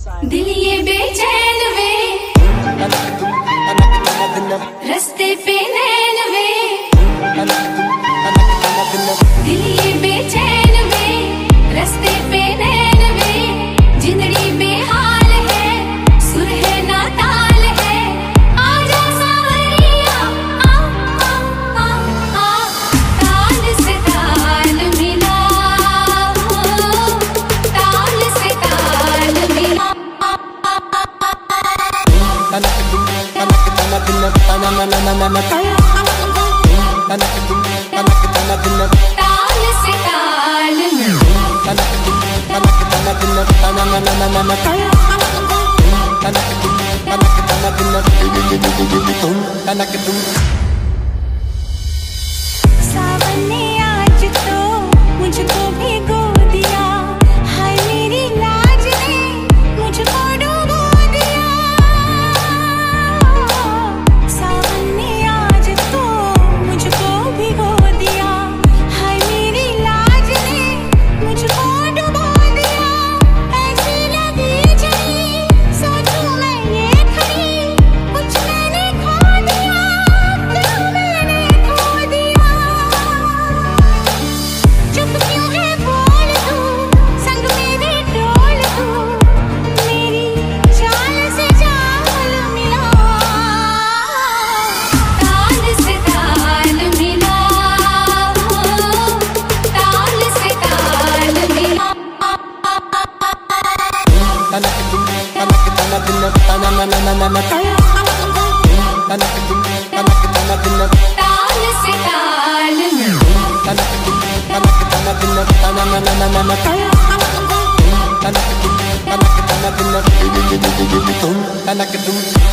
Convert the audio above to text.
दिल ये बेचैन वे, रस्ते पे नैन वे, दिल ये बेचैन वे, रस्ते पे नैन वे, जिंदड़ी बेहाल है, सुर है ना ताल है, आजा सावरिया आ आ आ आ, ताल से ताल मिला, ताल से ताल मिला। ताल से ताल सावन ने आज तो मुझको भिगो दिया, हाय मेरी लाज ने मुझको डुबो दिया। सावन ने आज तो मुझको भिगो दिया, हाय मेरी लाज ने मुझको डुबो दिया। ऐसी लगी जड़ी सोचूं मैं ये खड़ी, कुछ मैंने खो दिया, क्यों मैंने खो दिया। चुप क्यों है बोल तू, संग मेरे डोल तू, मेरी चाल से चाल मिला। ताल से ताल मिला, ताल से ताल मिला। ताल से ताल Thank you.